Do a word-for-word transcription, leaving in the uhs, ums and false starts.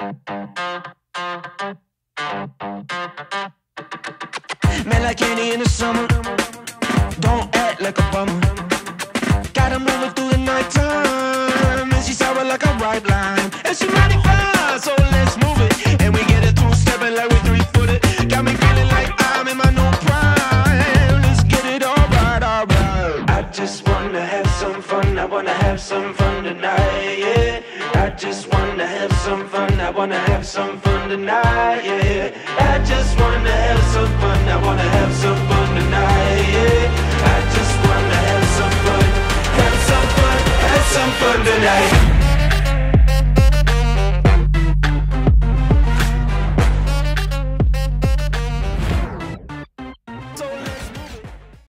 Man like candy in the summer, don't act like a bummer. Got her moving through the nighttime, and she's sour like a ripe lime. And she mighty fine, so let's move it. And we get it two-stepping like we three-footed. Got me feeling like I'm in my new prime. Let's get it alright, alright. I just wanna have some fun, I wanna have some fun tonight, yeah. I just wanna have some fun, I wanna have some fun tonight, yeah. I just wanna have some fun, I wanna have some fun tonight, yeah.